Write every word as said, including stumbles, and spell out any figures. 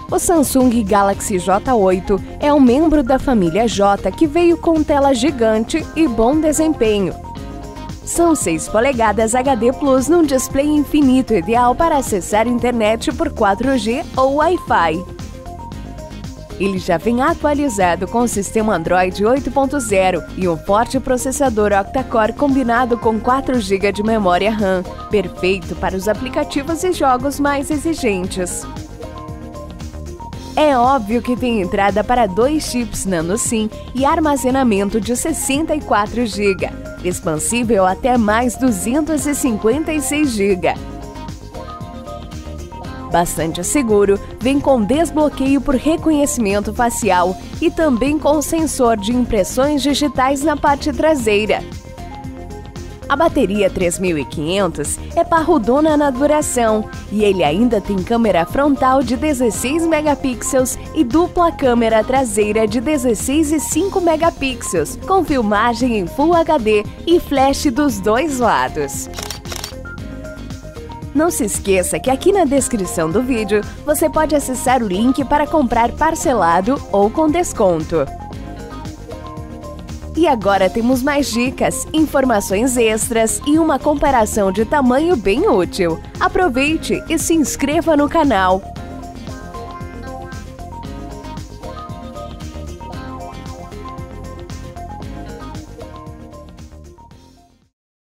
O Samsung Galaxy J oito é um membro da família J que veio com tela gigante e bom desempenho. São seis polegadas H D Plus num display infinito ideal para acessar a internet por quatro G ou Wi-Fi. Ele já vem atualizado com o sistema Android oito ponto zero e um forte processador octa-core combinado com quatro gigas de memória RAM, perfeito para os aplicativos e jogos mais exigentes. É óbvio que tem entrada para dois chips Nano SIM e armazenamento de sessenta e quatro gigas, expansível até mais duzentos e cinquenta e seis gigas. Bastante seguro, vem com desbloqueio por reconhecimento facial e também com sensor de impressões digitais na parte traseira. A bateria três mil e quinhentos é parrudona na duração e ele ainda tem câmera frontal de dezesseis megapixels e dupla câmera traseira de dezesseis e cinco megapixels, com filmagem em Full H D e flash dos dois lados. Não se esqueça que aqui na descrição do vídeo você pode acessar o link para comprar parcelado ou com desconto. E agora temos mais dicas, informações extras e uma comparação de tamanho bem útil. Aproveite e se inscreva no canal.